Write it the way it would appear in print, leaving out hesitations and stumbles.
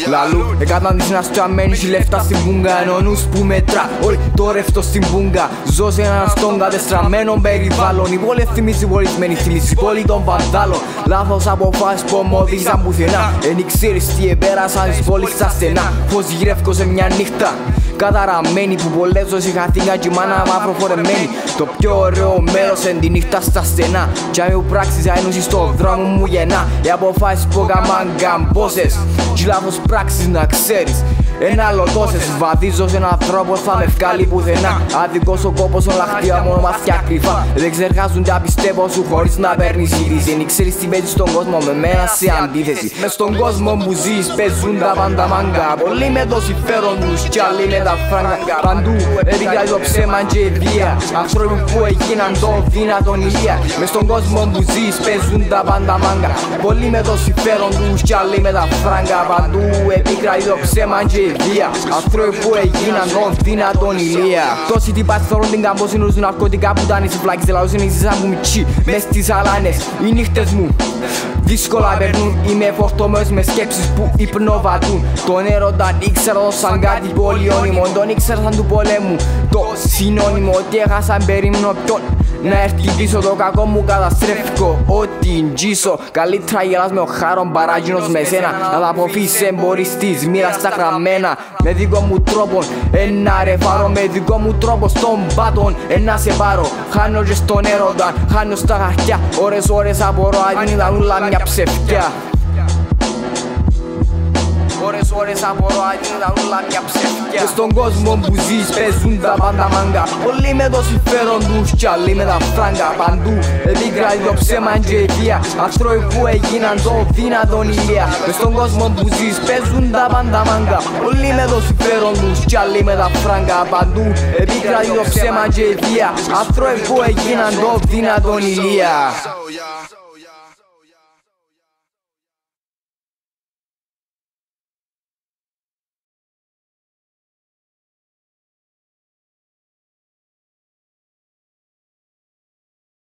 Λαλού, εκαταντήσεις να στραμμένεις λεφτά στην πούγκα. Ενώ ο νους που μετρά, όλοι το ρεύτο στην πούγκα. Ζω σε έναν στον κατεστραμμένο περιβάλλον. Η πόλη θυμίζει πολιτισμένη, θυμίζει πόλη των βανδάλων. Λάθος αποφάσεις που ομοδίζαν πουθενά. Εν ξέρεις τι επέρασαν τις πόλεις στα στενά. Φως γυρεύκω σε μια νύχτα καταραμένη που πολλές ζωές είχα θύγα κι η μάνα μαύρο φορεμένη. Το πιο ωραίο μέρος εν τη νύχτα στα στενά. Κι αν μου πράξεις αένωση στο δρόμο μου γεννά. Οι αποφάσεις που έκαναν καμπόσες κι λάθος πράξεις να ξέρεις. Ένα άλλο τόσες βαδίζω σε έναν τρόπο θα με βγάλει πουθενά. Αδικός ο κόπος όλα χτία μόνο μαθιά κρυφά. Δεν ξεργάζουν τα πιστεύω σου χωρίς να παίρνεις είδηση. Εν ξέρεις τι παίζεις στον κόσμο με μένα σε αντίθεση. Μες στον κόσμο που ζεις παίζουν τα πάντα μάγκα. Πολλοί με το συμφέρον τους κι άλλοι με τα φράγκα. Παντού επικράτει το ψέμα και η βία. Άνθρωποι που έγιναν το δυνατόν ηλία. Μες στον κόσμο που ζεις παίζουν τα πάντα μάγκα. Πολλοί με το συμφέρον τους κι άλλοι με τα φράγκα. Παντού επικράτει το ψέμα και βία. Άνθρωποι που έγιναν τον δυνατόν ηλία. Τόσοι τυπάς θέλουν την καμπόση νους ναρκωτικά που ήταν οι φλάκες. Δεν λαούς είναι οι σαν μου μητσί μες στις αλάνες. Οι νύχτες μου δύσκολα περνούν. Είμαι φορτωμένος με σκέψεις που υπνοβατούν. Τον έρωτα ήξερα το σαν κάτι πολυώνυμο. Τον ήξερα σαν του πολέμου το συνώνυμο. Ότι έχασαν περίμενο ποιον να έρθει πίσω. Το κακό μου καταστρέφω ό,τι ντζήσω. Καλύτερα γελάς με ο χάρον παρά γίνος με σένα. Να τα αποφύσεις εμπορείς της μοίρας στα γραμμένα. Με δικό μου τρόπο ένα ρεφάρω. Με δικό μου τρόπο στον πάτον ένα σε πάρω. Χάνω και στον έρωτα, χάνω στα χαρτιά. Ώρες απορώ αν ήταν ούλα μια ψευτιά. Ώρες απορώ αν ήταν ούλα μια ψευτιά. Μες στον κόσμο που ζεις παίζουν τα πάντα μάγκα. Πολλοί με το συμφέρον τους κι άλλοι με τα φράγκα. Παντού επικράτει το ψέμα και η βία. Άνθρωποι που έγιναν το δυνατόν ηλία. Μες στον κόσμο που ζεις παίζουν τα πάντα μάγκα. Πολλοί με το συμφέρον τους κι άλλοι με τα φράγκα. Παντού επικράτει το ψέμα και η βία. Άνθρωποι που έγιναν το δυνατόν ηλία.